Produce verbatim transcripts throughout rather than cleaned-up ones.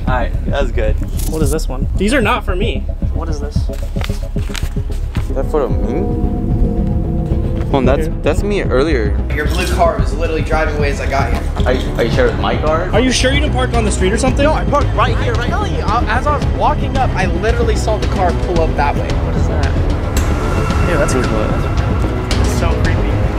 Alright, that was good. What is this one? These are not for me. What is this? Is that for me? Oh, that's that's me earlier. Your blue car was literally driving away as I got here. Are you, are you sure it's my car? Are you sure you didn't park on the street or something? No, I parked right here, right here. As I was walking up, I literally saw the car pull up that way. What is that? Ew, that's, that's, that's so creepy.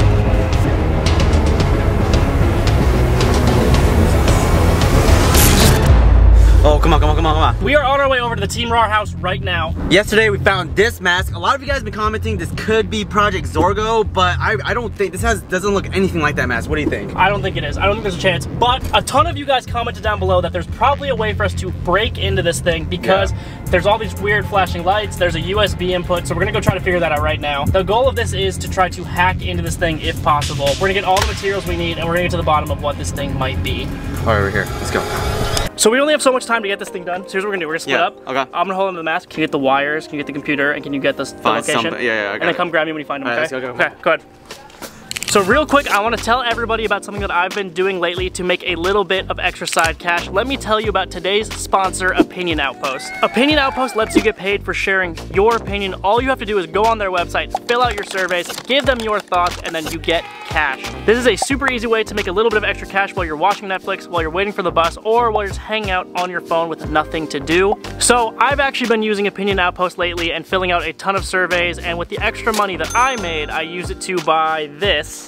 Oh, come on, come on, come on, come on. We are on our way over to the Team Raw house right now. Yesterday we found this mask. A lot of you guys have been commenting this could be Project Zorgo, but I, I don't think, this has doesn't look anything like that mask. What do you think? I don't think it is. I don't think there's a chance. But a ton of you guys commented down below that there's probably a way for us to break into this thing because yeah. there's all these weird flashing lights, there's a U S B input, so we're gonna go try to figure that out right now. The goal of this is to try to hack into this thing if possible. We're gonna get all the materials we need and we're gonna get to the bottom of what this thing might be. All right, we're here, let's go. So we only have so much time to get this thing done. So here's what we're gonna do. We're gonna split yeah, up. Okay. I'm gonna hold onto the mask. Can you get the wires? Can you get the computer? And can you get this the Find location? Something. Yeah, yeah, I got And then it. come grab me when you find them, okay? Right, let's go, go. Okay, go ahead. So real quick, I want to tell everybody about something that I've been doing lately to make a little bit of extra side cash. Let me tell you about today's sponsor, Opinion Outpost. Opinion Outpost lets you get paid for sharing your opinion. All you have to do is go on their website, fill out your surveys, give them your thoughts, and then you get cash. This is a super easy way to make a little bit of extra cash while you're watching Netflix, while you're waiting for the bus, or while you're just hanging out on your phone with nothing to do. So I've actually been using Opinion Outpost lately and filling out a ton of surveys, and with the extra money that I made, I use it to buy this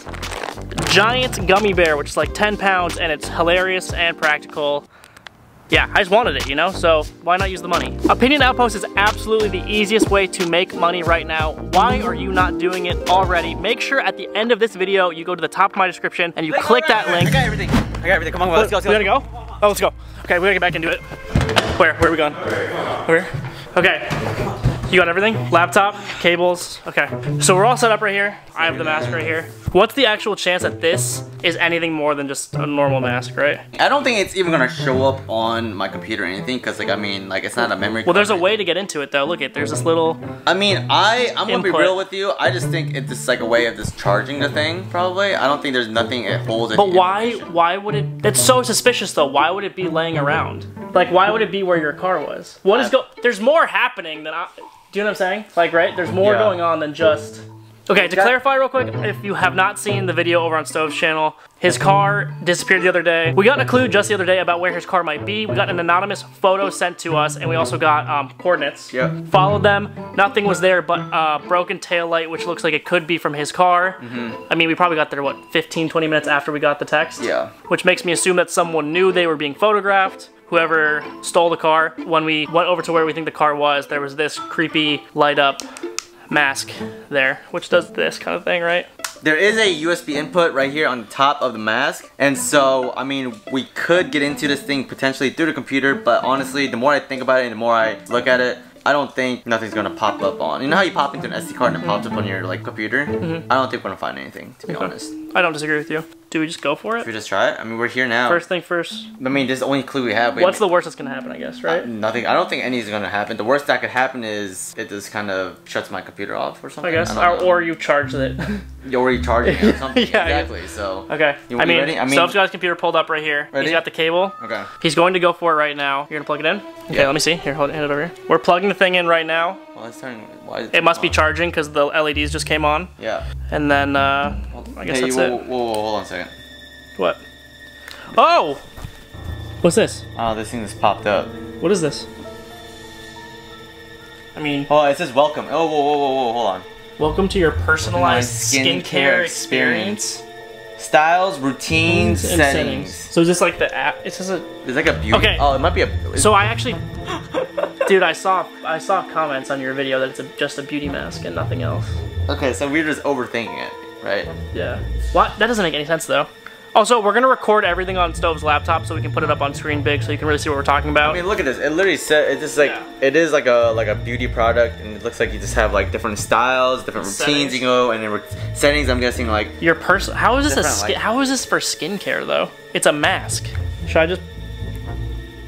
giant gummy bear, which is like ten pounds, and it's hilarious and practical. Yeah, I just wanted it, you know, so why not use the money? Opinion Outpost is absolutely the easiest way to make money right now. Why are you not doing it already? Make sure at the end of this video, you go to the top of my description and you Wait, click wait, wait, that link. I got everything, I got everything, come on, let's go, let's go. We gotta go? Oh, let's go. Okay, we gotta get back into it. Where, where are we going? Where? Okay. You got everything? Laptop, cables, okay. So we're all set up right here. I have the mask right here. What's the actual chance that this is anything more than just a normal mask, right? I don't think it's even gonna show up on my computer or anything, cause like, I mean, like it's not a memory Well, there's a card. way to get into it though. Look at, there's this little I mean, I, I'm gonna be input. real with you. I just think it's just like a way of just charging the thing, probably. I don't think there's nothing it holds. But why, why would it, it's so suspicious though. Why would it be laying around? Like, why would it be where your car was? What is go, there's more happening than I, do you know what I'm saying? Like, right? There's more Yeah. going on than just... Okay, to clarify real quick, if you have not seen the video over on Stove's channel, his car disappeared the other day. We got a clue just the other day about where his car might be. We got an anonymous photo sent to us, and we also got um, coordinates. Yep. Followed them. Nothing was there but uh, broken taillight, which looks like it could be from his car. Mm-hmm. I mean, we probably got there, what, fifteen, twenty minutes after we got the text? Yeah. Which makes me assume that someone knew they were being photographed. Whoever stole the car, when we went over to where we think the car was, there was this creepy light up mask there, which does this kind of thing, right? There is a U S B input right here on the top of the mask, and so, I mean, we could get into this thing potentially through the computer, but honestly, the more I think about it and the more I look at it, I don't think nothing's gonna pop up on. You know how you pop into an S D card and it pops up on your like computer? Mm-hmm. I don't think we're gonna find anything, to be Okay. honest. I don't disagree with you. Do we just go for it? Should we just try it? I mean, we're here now. First thing first. I mean, this is the only clue we have. We What's have, the worst that's gonna happen, I guess, right? uh, nothing. I don't think anything's gonna happen. The worst that could happen is it just kind of shuts my computer off or something. I guess, I or, or you charge it. You're already charging it or something. Yeah, exactly. So. Okay. You, I you mean, ready? I mean, Stove's got his computer pulled up right here. Ready? He's got the cable. Okay. He's going to go for it right now. You're gonna plug it in? Okay, Yeah. let me see. Here, hold it, hand it over here. We're plugging the thing in right now. Well, it's turning. Why is It must be on? charging because the L E Ds just came on. Yeah. And then, uh, I guess hey, that's whoa, it. Whoa, whoa, hold on a second. What? Oh! What's this? Oh, this thing just popped up. What is this? I mean, Oh, it says welcome. Oh, whoa, whoa, whoa, whoa, hold on. welcome to your personalized Skincare skincare experience. Styles, routines, And settings. So is this like the app? It says a. It's like a beauty. Okay. Oh, it might be a. So I actually, dude, I saw I saw comments on your video that it's a, just a beauty mask and nothing else. Okay, so we're just overthinking it, right? Yeah. What? That doesn't make any sense though. Also, we're gonna record everything on Stove's laptop so we can put it up on screen big so you can really see what we're talking about. I mean, look at this. It literally said it's just like Yeah. it is like a like a beauty product, and it looks like you just have like different styles, different Settings. routines you can go, and then re settings. I'm guessing like Your person. How is this a Different, skin? like- How is this for skincare though? It's a mask. Should I just?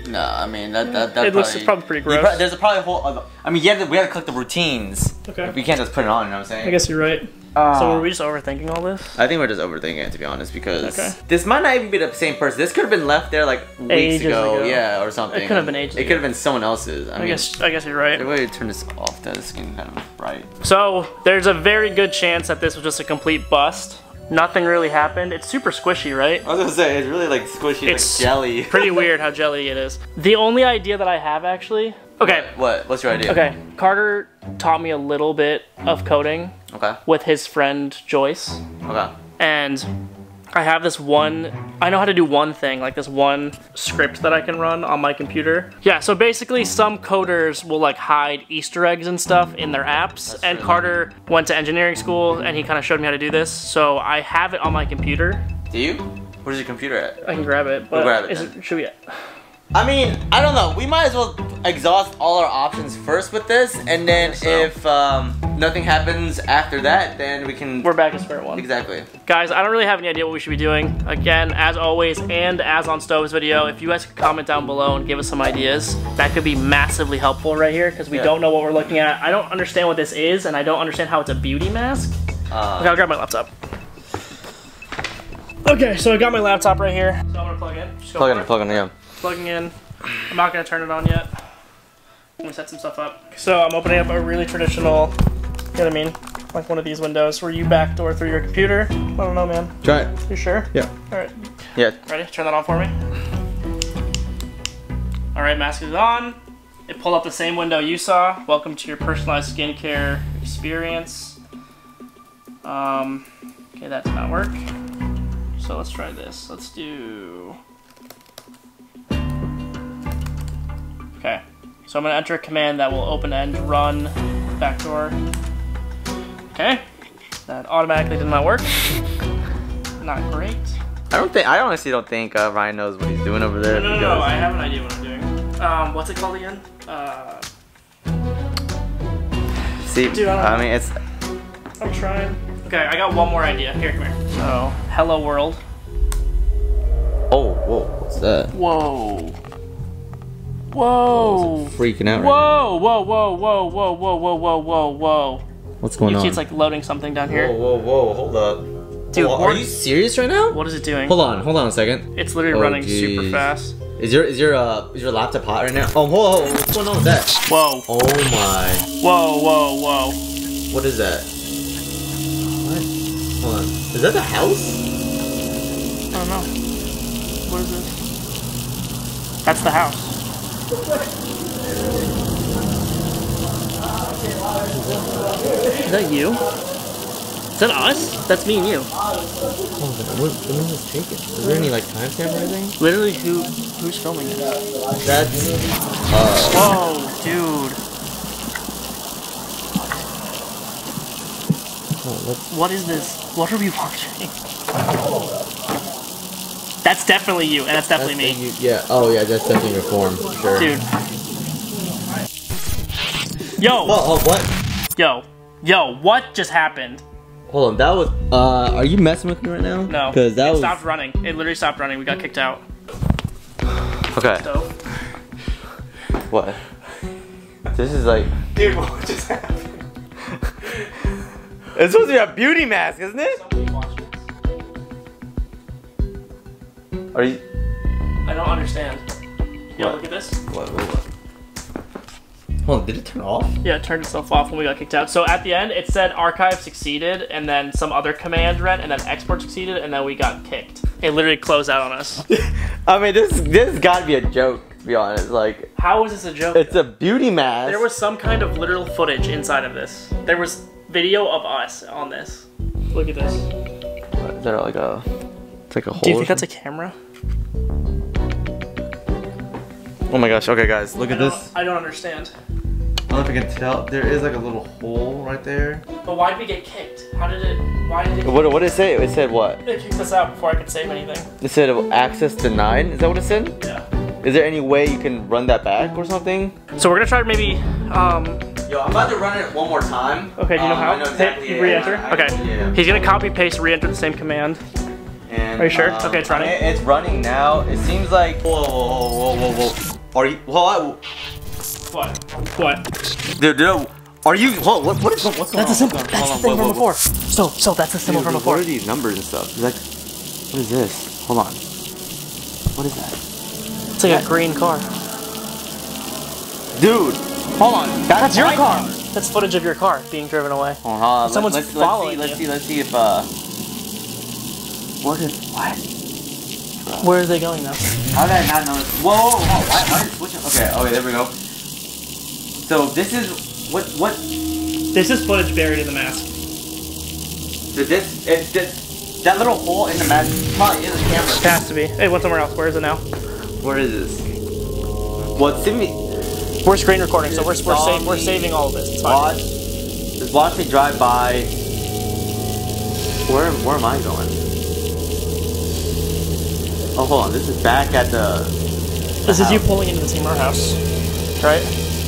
No, I mean that that that It looks probably pretty gross. Pro there's a probably a whole. Other, I mean, yeah, we have to collect the routines. Okay. We can't just put it on. You know what I'm saying? I guess you're right. Uh, so were we just overthinking all this? I think we're just overthinking it, to be honest, because okay. this might not even be the same person. This could have been left there like weeks ages ago, ago, yeah, or something. It could have been ages. It could have been someone else's. I, I mean, guess I guess you're right. The way to turn this off, that is getting kind of bright. So there's a very good chance that this was just a complete bust. Nothing really happened. It's super squishy, right? I was gonna say, it's really like squishy, it's like jelly. Pretty weird how jelly it is. The only idea that I have actually... Okay. What? What's your idea? Okay. Carter taught me a little bit of coding. Okay. With his friend Joyce. Okay. And I have this one... I know how to do one thing, like this one script that I can run on my computer. Yeah, so basically some coders will like hide Easter eggs and stuff in their apps. That's and true. Carter went to engineering school and he kind of showed me how to do this. So I have it on my computer. Do you? Where's your computer at? I can grab it, but we'll grab it, is it, should we... I mean, I don't know. We might as well exhaust all our options first with this, and then so. if um, nothing happens after that, then we can... We're back to square one. Exactly. Guys, I don't really have any idea what we should be doing. Again, as always, and as on Stove's video, if you guys could comment down below and give us some ideas, that could be massively helpful right here, because we yeah. don't know what we're looking at. I don't understand what this is, and I don't understand how it's a beauty mask. Uh, okay, I'll grab my laptop. Okay, so I got my laptop right here. So I'm gonna plug in. Just go plug in, plug in, yeah. Plugging in. I'm not gonna turn it on yet. I'm gonna set some stuff up. So I'm opening up a really traditional, you know what I mean? Like one of these windows where you backdoor through your computer. I don't know, man. Try it. You sure? Yeah. All right. Yeah. Ready? Turn that on for me. All right, mask is on. It pulled up the same window you saw. Welcome to your personalized skincare experience. Um, okay, that did not work. So let's try this. Let's do... Okay, so I'm gonna enter a command that will open and run backdoor. Okay, that automatically did not work. Not great. I don't think, I honestly don't think uh, Ryan knows what he's doing over there. No, no, no, no, I have an idea what I'm doing. Um, what's it called again? Uh, See, Dude, I, I mean, it's... I'm trying. Okay, I got one more idea. Here, come here. So, hello world. Oh, whoa, what's that? Whoa. Whoa! Oh, freaking out! Whoa! Right whoa! Whoa! Whoa! Whoa! Whoa! Whoa! Whoa! Whoa! Whoa! What's going you on? See, it's like loading something down here. Whoa! Whoa! Whoa! Hold up, dude. Oh, are you serious right now? What is it doing? Hold on! Hold on a second. It's literally oh, running geez. super fast. Is your is your uh is your laptop hot right now? Oh, whoa! whoa what's going on with that? Whoa! Oh my! Whoa! Whoa! Whoa! What is that? What? Hold on. Is that the house? I don't know. What is this? That's the house. Is that you? Is that us? That's me and you. Oh, when, when was this taken? Is there any like timestamp or anything? Literally, who who's filming it? That's. Uh, Whoa, dude. Oh, let's... What is this? What are we watching? That's definitely you, and that's definitely that's me. You, yeah. Oh yeah, that's definitely your form, for sure. Dude. Yo. Whoa, oh, what? Yo. Yo, what just happened? Hold on, that was, uh, are you messing with me right now? No, Cause that it was... stopped running. It literally stopped running. We got kicked out. Okay. So. What? This is like... Dude, what just happened? It's supposed to be a beauty mask, isn't it? Somebody watch this. Are you... I don't understand. Yo, What? look at this. What, what, what? Hold on, did it turn off? Yeah, it turned itself off when we got kicked out. So at the end, it said archive succeeded, and then some other command ran, and then export succeeded, and then we got kicked. It literally closed out on us. I mean, this this has got to be a joke, to be honest. Like, how is this a joke? It's a beauty mask. There was some kind of literal footage inside of this. There was video of us on this. Look at this. What, is there like a... It's like a hole? Do you think that's a camera? Oh my gosh, okay guys, look I at don't, this. I don't understand. I don't know if you can tell. There is like a little hole right there. But why did we get kicked? How did it... Why did it... What, what did it say? It said what? It kicked us out before I could save anything. It said access denied. Is that what it said? Yeah. Is there any way you can run that back or something? So we're gonna try to maybe, um... Yo, I'm about to run it one more time. Okay, do you know um, how? I know exactly, Hit yeah, re-enter? I- I- Okay. Yeah. He's gonna copy, paste, re-enter the same command. And, Are you sure? um, Okay, it's running. It, it's running now. It seems like... Whoa, whoa, whoa, whoa, whoa. Are you? Well, What? What? dude, dude, are you? Whoa, what, what is what's going That's a on? symbol. Hold on, That's hold the on, thing wait, from wait, before. So, so that's the symbol Dude, from What before. are these numbers and stuff? Is that, what is this? Hold on. What is that? It's like a green car. Dude, hold on. That's, That's your my car. That's footage of your car being driven away. Hold on, hold on. Someone's let's, following let's see, you. let's see, let's see if, uh... What is, what? Where are they going now? How did I not know this? Whoa, whoa, whoa, why, why is it switching? Okay, okay, there we go. So, this is, what, what? This is footage buried in the mask. So this, it's this, that little hole in the mask probably is a camera. It has to be. Hey, went somewhere else. Where is it now? Where is this? Well, it's me. We're screen recording, so we're, we're, sa we're saving all of this. It's fine. Watch, just watch me drive by. Where, where am I going? Oh, hold on. This is back at the. the This house. is you pulling into the Seymour house, right?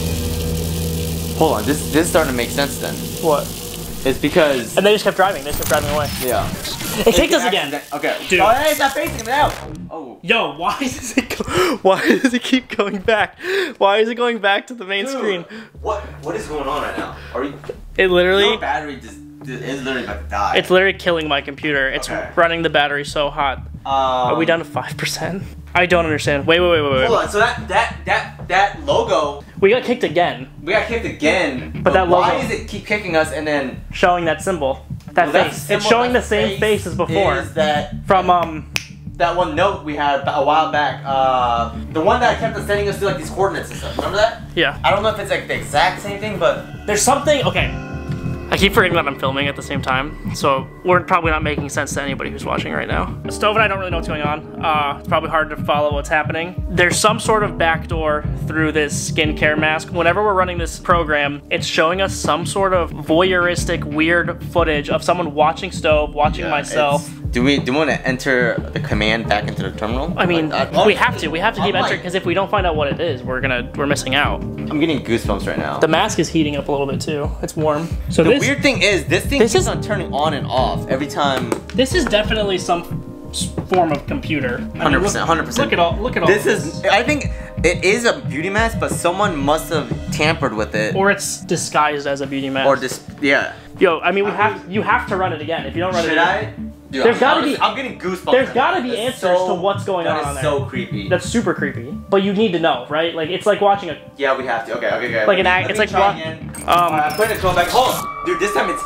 Hold on. This, this is starting to make sense then. What? It's because. And they just kept driving. They just kept driving away. Yeah. It kicked us again. Okay. Dude. Oh, hey, it's not facing him now. Oh. Yo, why does it go, why does it keep going back? Why is it going back to the main Dude, screen? What what is going on right now? Are you? It literally. Your battery just is literally about to die. It's literally killing my computer. It's Okay. running the battery so hot. Um, Are we down to five percent? I don't understand. Wait, wait, wait, wait, wait. Hold on. So that that that that logo, We got kicked again, we got kicked again. But that why logo- does it keep kicking us and then? showing that symbol, that Well, that face. symbol, It's showing the that same face face as before. Is that From um, that one note we had a while back? Uh, the one that kept us sending us to like these coordinates and stuff. Remember that? yeah. I don't know if it's like the exact same thing, but There's something. Okay. I keep forgetting that I'm filming at the same time, so we're probably not making sense to anybody who's watching right now. Stove and I don't really know what's going on. Uh, it's probably hard to follow what's happening. There's some sort of backdoor through this skincare mask. Whenever we're running this program, it's showing us some sort of voyeuristic, weird footage of someone watching Stove, watching myself. It's- Do we do we want to enter the command back into the terminal? I mean, Like, I- we have to. We have to keep I'm entering like- because if we don't find out what it is, we're gonna we're missing out. I'm getting goosebumps right now. The mask is heating up a little bit too. It's warm. So The this weird thing is, this thing this keeps is- on turning on and off every time. this is definitely some s- form of computer. I mean, Hundred look- percent, hundred percent. Look at all. Look at all. This this. is. I think it is a beauty mask, but someone must have tampered with it, Or it's disguised as a beauty mask. or just yeah. Yo, I mean, we have you have to run it again. If you don't run Should it, again, I? Dude, There's I'm, gotta honestly, be- I'm getting goosebumps. there's right gotta now. be That's answers so- to what's going that on is on there. so creepy. that's super creepy. But you need to know, right? Like it's like watching a yeah, we have to. Okay, okay, okay. Like an Let act- me it's like try rock- again. um, Alright, I'm putting it back. Hold on, dude. This time it's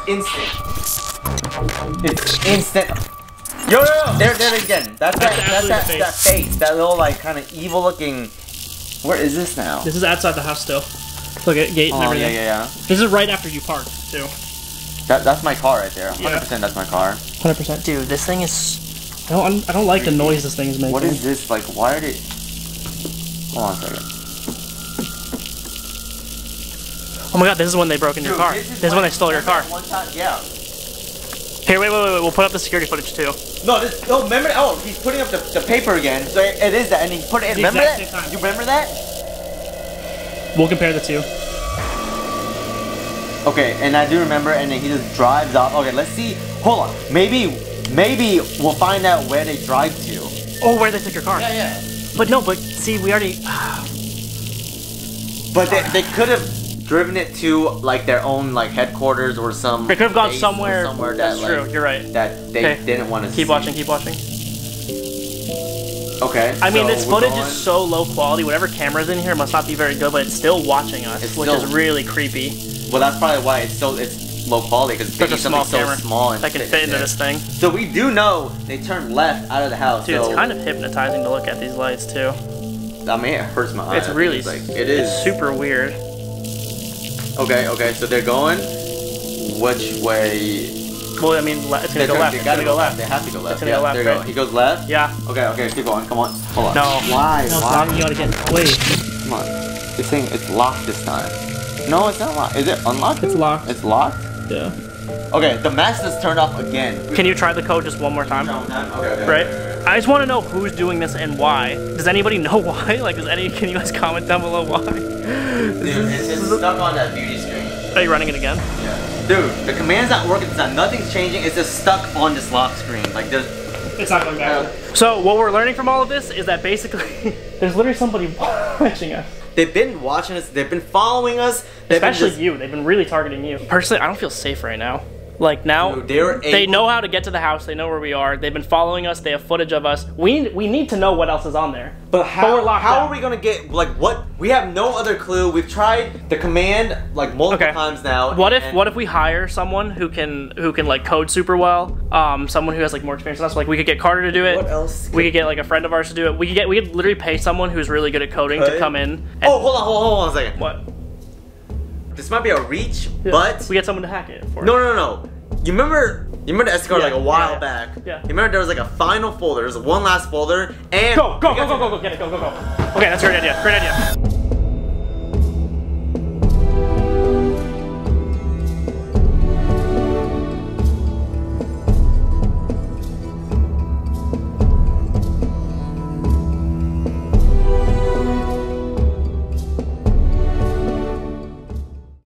instant. It's instant. Yo, yo, yo. There, there it again. That's, That's that. That's absolutely that, the that face. That little like kind of evil looking. Where is this now? This is outside the house still. Look at gate and Oh yeah, everything. yeah, yeah. This is right after you parked too. That, that's my car right there. one hundred percent that's my car. one hundred percent. Dude, this thing is. I don't. I don't like the noise this thing is making. What is this? Like, why are they... Hold on a second. Oh my god, this is when they broke into your Dude, car. This is when they stole your car. One time, yeah. Here, wait, wait, wait, wait. We'll put up the security footage too. No, this, no, remember, oh, he's putting up the, the paper again. So it, it is that, and he put it in. The Remember exact that? same time. You remember that? We'll compare the two. Okay, and I do remember, and then he just drives off. Okay, let's see. Hold on. Maybe, maybe we'll find out where they drive to. Oh, where they took your car. Yeah, yeah. But no, but see, we already. But they, they could have driven it to like their own like headquarters or some. They could have gone base or somewhere. somewhere That's that, true. like, You're right. that they Okay. didn't want to see. Keep watching. Keep watching. Okay. I mean, so this we're footage going- is so low quality. Whatever camera's in here must not be very good, but it's still watching us, It's which still- is really creepy. Well, that's probably why it's so it's low quality because Such a it's small so camera small and that can fit into there. this thing. So we do know they turned left out of the house. Dude, so, it's kind of hypnotizing to look at these lights too. I mean, it hurts my eyes. It's really, like it is. It's super weird. Okay, okay. So they're going. Which way? Well, I mean, le- it's gonna They go turn- left. They It's gotta gonna go left. They have to go left. It's gonna yeah, go left, there you go. right? He goes left. Yeah. Okay, okay. Keep going. Come on. Hold on. No. Why? No, it's Why? not. You gotta get. Wait. Come on. This thing, it's locked this time. No, it's not locked. Is it unlocked? It's locked. It's locked? Yeah. Okay, the mask is turned off again. Can you try the code just one more time? Okay, okay, Right? okay, okay. I just want to know who's doing this and why. Does anybody know why? Like, does any? Can you guys comment down below why? Dude, it's just stuck on that beauty screen. Are you running it again? Yeah. Dude, the command's not working. It's not. Nothing's changing. It's just stuck on this lock screen. Like there's. It's not going back. So what we're learning from all of this is that basically there's literally somebody watching us. They've been watching us. They've been following us. They've Especially been just... you. They've been really targeting you. Personally, I don't feel safe right now. Like now, Dude, they're they able... know how to get to the house. They know where we are. They've been following us. They have footage of us. We we need to know what else is on there. But how, we're locked how out. are we gonna get, like, what? We have no other clue. We've tried the command, like, multiple Okay. times now. What if and- what if we hire someone who can who can like code super well? Um, someone who has like more experience than us. Like we could get Carter to do it. What else? We could get like a friend of ours to do it. We could get we could literally pay someone who's really good at coding to Could? come in. And, Oh, hold on, hold on, hold on a second. What? This might be a reach, Yeah. but... we get someone to hack it for us. No, no, no, no. You remember... You remember the S D card Yeah, like a while yeah, yeah. back? Yeah. You remember there was like a final folder. There's one last folder, and... Go, go, we go, got go, to- go, go, get it, go, go, go. Okay, that's a great idea, great idea.